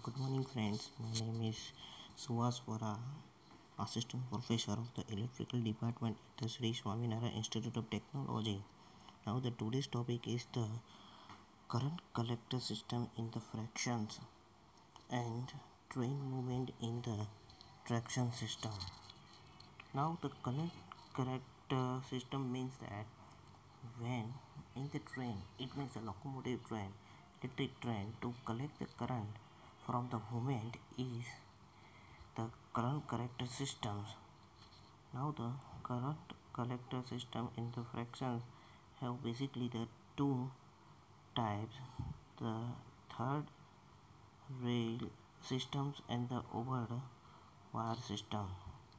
Good morning, friends. My name is Suhas Vora, Assistant Professor of the Electrical Department at the Sri Swaminarayan Institute of Technology. Now, the today's topic is the current collector system in the fractions and train movement in the traction system. Now, the current collector system means that when in the train, it means a locomotive train, electric train, to collect the current from the movement is the current collector systems. Now the current collector system in the fractions have basically the two types, the third rail systems and the over wire system.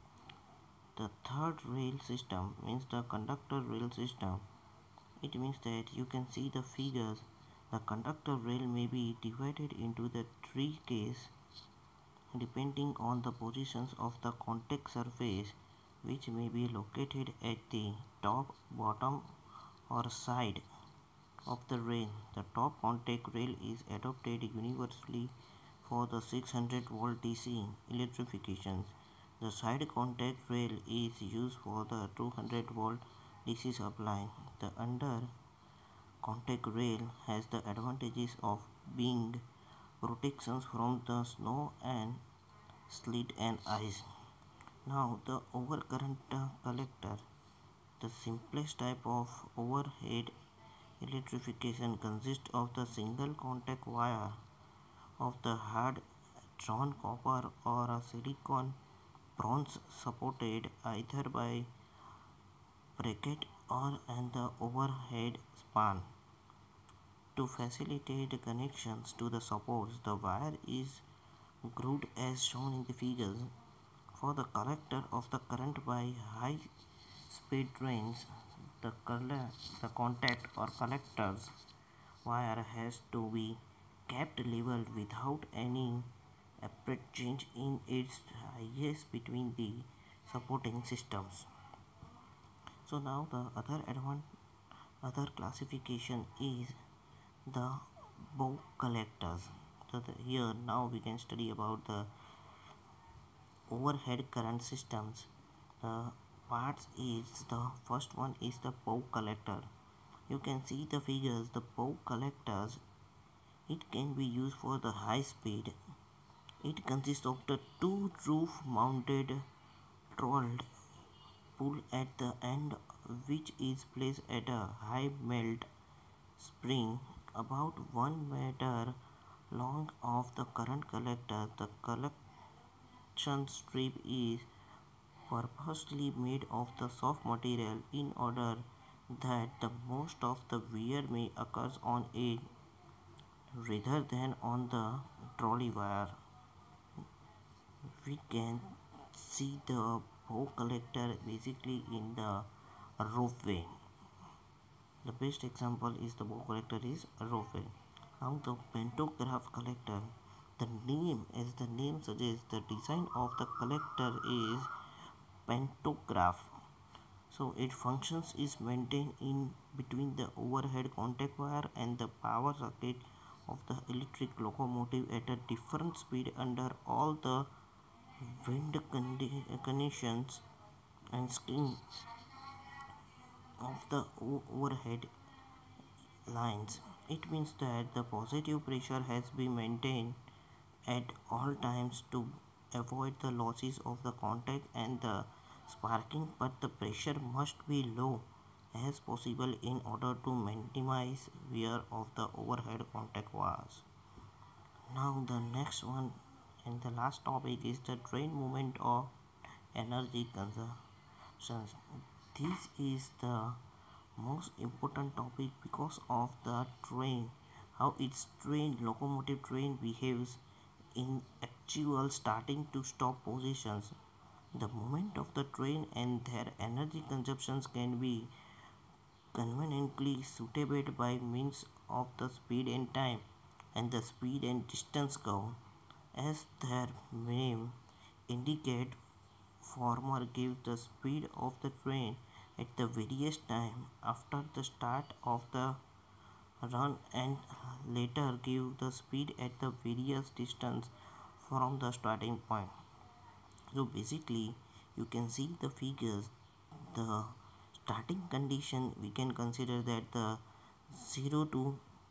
The third rail system means the conductor rail system. It means that you can see the figures. The conductor rail may be divided into the three cases depending on the positions of the contact surface, which may be located at the top, bottom or side of the rail. The top contact rail is adopted universally for the 600 volt DC electrifications. The side contact rail is used for the 200 volt DC supply. The under contact rail has the advantages of being protections from the snow and sleet and ice. Now the overcurrent collector, the simplest type of overhead electrification, consists of the single contact wire of the hard drawn copper or a silicon bronze supported either by bracket or and the overhead span. To facilitate connections to the supports, the wire is grooved as shown in the figures. For the collector of the current by high speed trains, the contact or collector's wire has to be kept level without any abrupt change in its height between the supporting systems. So now the other classification is the bow collectors. So here now we can study about the overhead current systems. The parts is the first one is the bow collector. You can see the figures. The bow collectors, it can be used for the high speed. It consists of the two roof mounted rolled pull at the end, which is placed at a high melt spring about 1 meter long of the current collector. The collection strip is purposely made of the soft material in order that the most of the wear may occur on it rather than on the trolley wire. We can see the bow collector basically in the roofway. The best example is the bow collector is a roofway. Now the pantograph collector. The name, as the name suggests, the design of the collector is pantograph. So its functions is maintained in between the overhead contact wire and the power socket of the electric locomotive at a different speed under all the wind conditions and string of the overhead lines. It means that the positive pressure has been maintained at all times to avoid the losses of the contact and the sparking, but the pressure must be low as possible in order to minimize wear of the overhead contact wires. Now the next one and the last topic is the train movement of energy consumption. This is the most important topic because of the train, how its locomotive train behaves in actual starting to stop positions. The movement of the train and their energy consumptions can be conveniently suited by means of the speed and time and the speed and distance curve. As their name indicate, former gives the speed of the train at the various time after the start of the run and later give the speed at the various distance from the starting point. So basically you can see the figures. The starting condition we can consider that the 0 to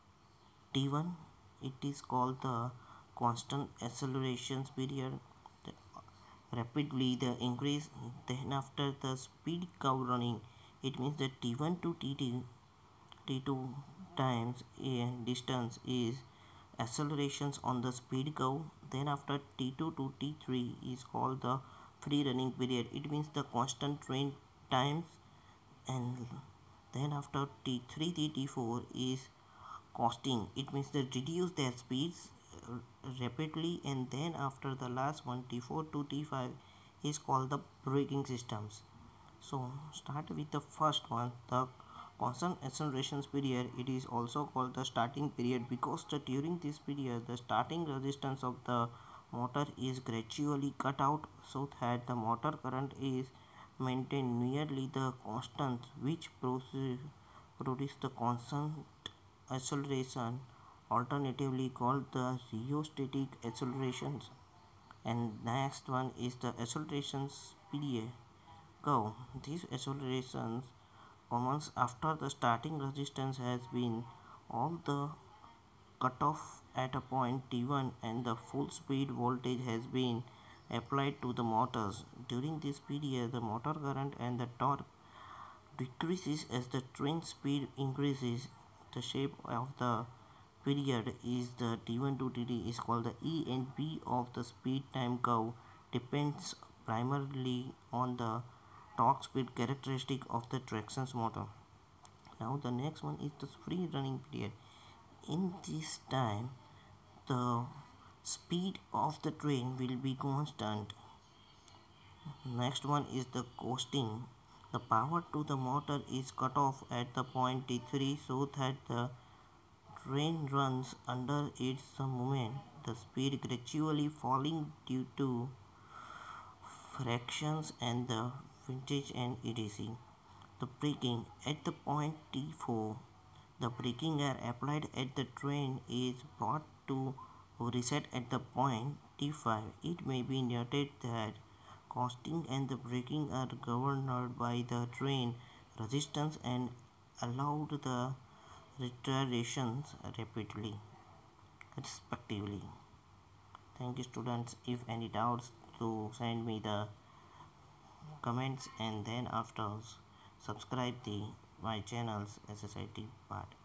t1, it is called the constant acceleration period. Rapidly the increase, then after the speed curve running, it means that t1 to t2 times a distance is accelerations on the speed curve. Then after t2 to t3 is called the free running period, it means the constant train times. And then after t3 to t4 is costing, it means they reduce their speeds rapidly. And then after the last one, t4 to t5 is called the braking systems. So start with the first one, the constant acceleration period. It is also called the starting period because during this period the starting resistance of the motor is gradually cut out so that the motor current is maintained nearly the constant, which produce the constant acceleration, alternatively called the rheostatic accelerations. And next one is the acceleration period curve. These accelerations commence after the starting resistance has been all the cut off at a point t1 and the full speed voltage has been applied to the motors. During this period the motor current and the torque decreases as the train speed increases. The shape of the period is the t1 to tt is called the E and B of the speed time curve depends primarily on the torque speed characteristic of the traction motor. Now the next one is the free running period. In this time the speed of the train will be constant. Next one is the coasting. The power to the motor is cut off at the point t3 so that the train runs under its moment, the speed gradually falling due to frictions and the vintage and etc. The braking at the point t4, the braking air applied at the train is brought to reset at the point t5. It may be noted that costing and the braking are governed by the train resistance and allowed the retardations rapidly respectively. Thank you students. If any doubts to send me the comments, and then after subscribe the my channel's SSIT part.